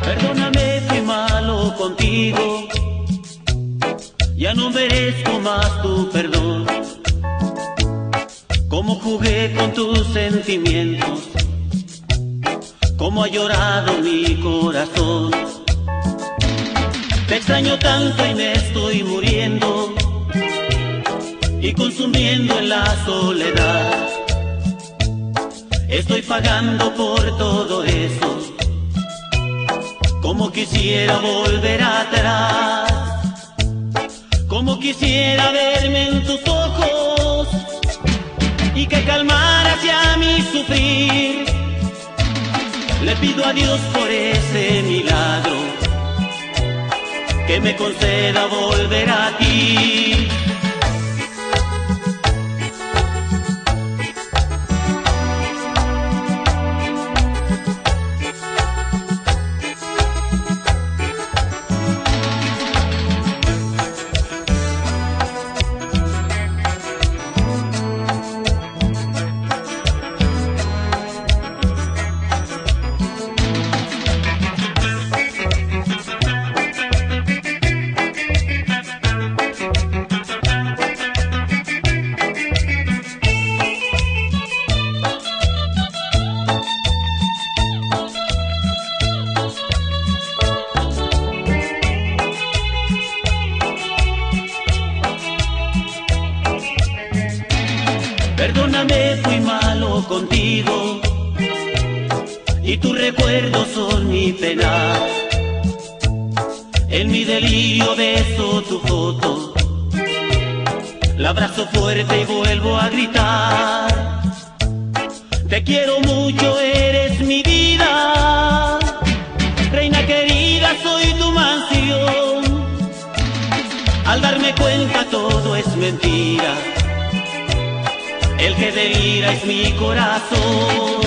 Perdóname, fui malo contigo, ya no merezco más tu perdón. Cómo jugué con tus sentimientos, cómo ha llorado mi corazón. Te extraño tanto y me estoy muriendo y consumiendo en la soledad. Estoy pagando por todo eso, como quisiera volver atrás, como quisiera verme en tus ojos y que calmara ya mi sufrir. Le pido a Dios por ese milagro, que me conceda volver a ti. Perdóname, fui malo contigo y tus recuerdos son mi pena. En mi delirio beso tu foto, la abrazo fuerte y vuelvo a gritar. Te quiero mucho, eres mi vida, reina querida, soy tu mansión. Al darme cuenta todo es mentira, el que delira es mi corazón.